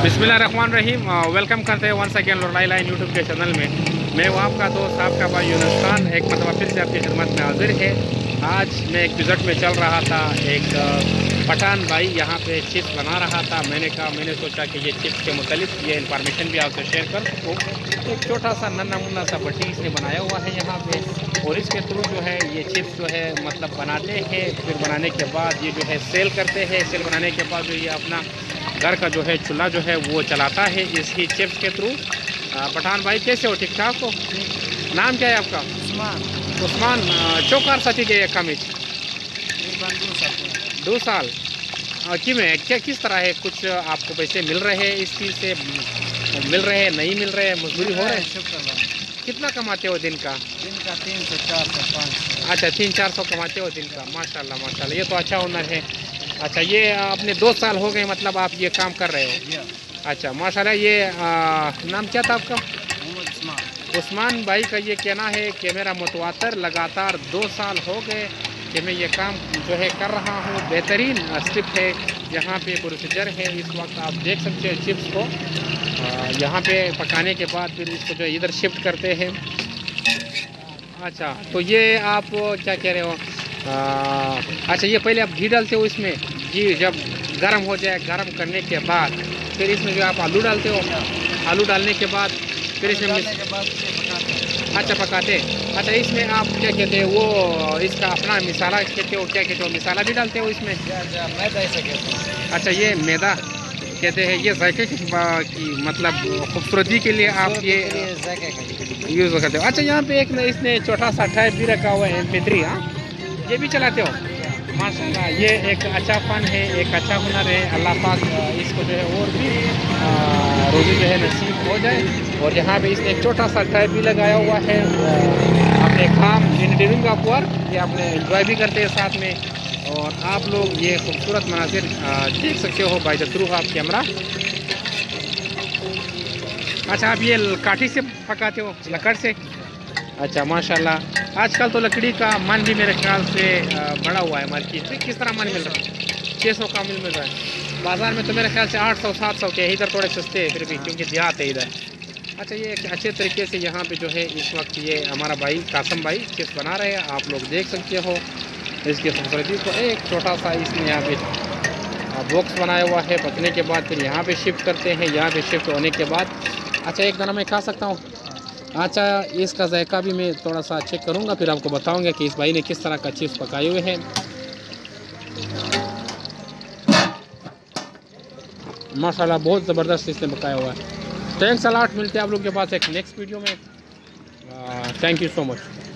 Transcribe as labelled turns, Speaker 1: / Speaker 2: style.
Speaker 1: बिस्मिल्लाहिर्रहमानिर्रहीम। वेलकम करते हैं वंस अगेन लड़ाई लाइन यूट्यूब के चैनल में। मैं वो आपका दोस्त आपका भाई यूनुस खान एक मतलब फिर से आपकी खिदमत में हाजिर है। आज मैं एक विज़िट में चल रहा था, एक पठान भाई यहाँ पे चिप्स बना रहा था। मैंने सोचा कि ये चिप्स के मुतालिक ये इन्फॉर्मेशन भी आपसे शेयर कर सकूँ। एक छोटा सा नन्ना मुन्ना सा भट्टी इसने बनाया हुआ है यहाँ पे, और इसके थ्रू जो है ये चिप्स जो है मतलब बनाते हैं। फिर बनाने के बाद ये जो है सेल करते हैं। सेल बनाने के बाद जो ये अपना घर का जो है चूल्हा जो है वो चलाता है इसी चिप्स के थ्रू। पठान भाई कैसे हो? ठीक ठाक हो? नाम क्या है आपका? उस्मान। चौकार साथी के कमिज 2 साल कि में क्या किस तरह है? कुछ आपको पैसे मिल रहे हैं इस चीज़ से? मिल रहे हैं, नहीं मिल रहे हैं, मजदूरी हो रहे हैं? कितना कमाते हो दिन का?
Speaker 2: 300, 400, 500।
Speaker 1: अच्छा, 300-400 कमाते हो दिन का। माशाल्लाह माशाल्लाह, ये तो अच्छा हुनर है। अच्छा, ये अपने 2 साल हो गए मतलब आप ये काम कर रहे हो? अच्छा माशाल्लाह। ये नाम क्या था आपका? उस्मान भाई का ये कहना है कि मेरा मुतवातर लगातार 2 साल हो गए कि मैं ये काम जो है कर रहा हूँ। बेहतरीन स्टेप है, यहाँ पे प्रोसीजर है। इस वक्त आप देख सकते हैं चिप्स को यहाँ पे पकाने के बाद फिर इसको जो इधर शिफ्ट करते हैं। अच्छा, तो ये आप क्या कह रहे हो? अच्छा, ये पहले आप घी डालते हो इसमें? घी जब गर्म हो जाए, गर्म करने के बाद फिर इसमें जो आप आलू डालते हो? आलू डालने के बाद फिर इसमें अच्छा पकाते। अच्छा, इसमें आप क्या कहते हैं वो इसका अपना मिसाला कहते हो? क्या कहते हो, मिसाला भी डालते हो इसमें?
Speaker 2: मैदा ऐसा कहते हैं।
Speaker 1: अच्छा, ये मैदा कहते हैं। ये जायके की मतलब खूबसूरती के लिए आप ये यूज़ करते हो? अच्छा, यहाँ पे एक इसने छोटा सा टाइप भी रखा हुआ है MP3। हाँ, ये भी चलाते हो? माशाल्लाह, ये एक अच्छा फ़न है, एक अच्छा हुनर है। अल्लाह पाक इसको जो है और भी रोज़ी जो है नसीब हो जाए। और यहाँ पे इसने एक छोटा सा टाइप भी लगाया हुआ है। अपने काम इन ड्यूरिंग ऑफ वर्क ये अपने एंजॉय भी करते हैं साथ में। और आप लोग ये खूबसूरत मनाजिर देख सकते हो by the through of camera. अच्छा, आप ये काठी से पकाते हो, लकड़ से? अच्छा माशाल्लाह। आजकल तो लकड़ी का मन भी मेरे ख्याल से बढ़ा हुआ है मार्केट में। किस तरह मन मिल रहा है? 600 का मिल रहा है। बाज़ार में तो मेरे ख्याल से 800-700 के। इधर थोड़े सस्ते हैं फिर भी, क्योंकि देहात है इधर। अच्छा, ये एक अच्छे तरीके से यहाँ पे जो है इस वक्त ये हमारा भाई कासम भाई चिप्स बना रहे हैं। आप लोग देख सकते हो इसकी खूबसूरती को। एक छोटा सा इसने यहाँ पे बॉक्स बनाया हुआ है। पकने के बाद फिर यहाँ पे शिफ्ट करते हैं। यहाँ पे शिफ्ट होने के बाद अच्छा, एक दाना मैं खा सकता हूँ? अच्छा, इसका जायका भी मैं थोड़ा सा चेक करूँगा, फिर आपको बताऊँगा कि इस भाई ने किस तरह का चिप्स पकाए हुए हैं। माशाल्लाह, बहुत ज़बरदस्त इसने पकाया हुआ है। Thanks a lot. मिलते हैं आप लोग के पास एक नेक्स्ट वीडियो में। Thank you so much.